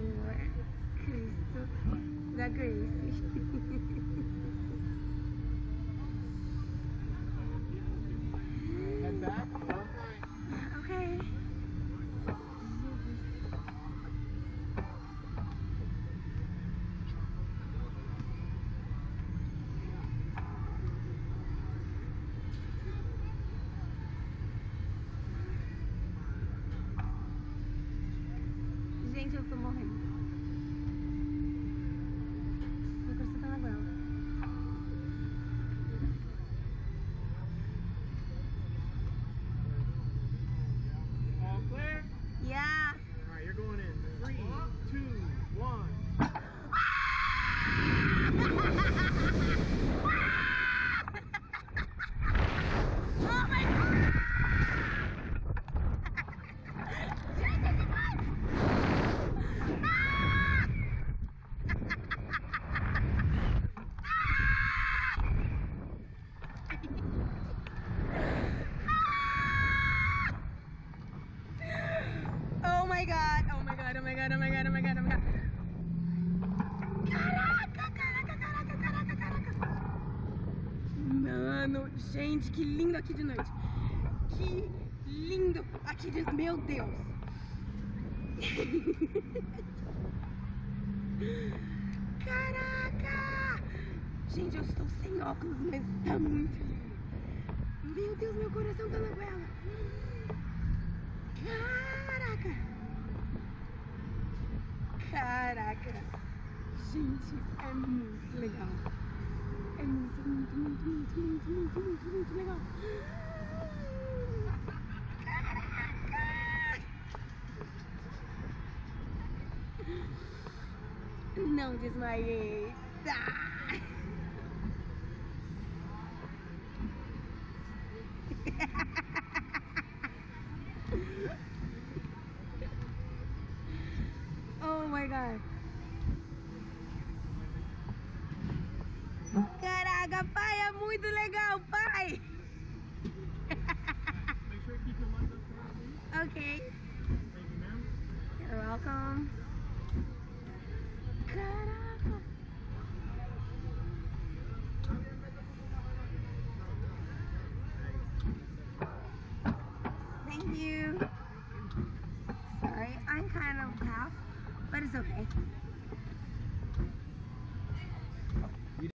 Senhor Cristo da Grace. Head back. Okay. Gente, eu tô morrendo. Meu coração tá na goela. All clear? Yeah. All right, you're going in. 3, 2, 1. Oh my God! Gente, demais! Oh my God! Oh my God! Oh my God! Oh my God! Oh my God! Oh my God! Caraca! Caraca! Caraca! Caraca! Caraca! Mano, gente, que lindo aqui de noite! Que lindo aqui de... Meu Deus! Caraca! Gente, eu estou sem óculos, mas tá muito lindo. Meu Deus, meu coração tá na goela. Caraca! Caraca! Gente, é muito legal. É muito, muito, muito, muito, muito, muito, muito, muito legal. Caraca! Não desmaiei. Tá. Oh my God. Caraca, pai, é muito legal, pai. Make sure you keep your legs up there, please. Okay. Thank you, ma'am. You're welcome. Caraca. Thank you. Sorry, I'm kind of half, but it's okay.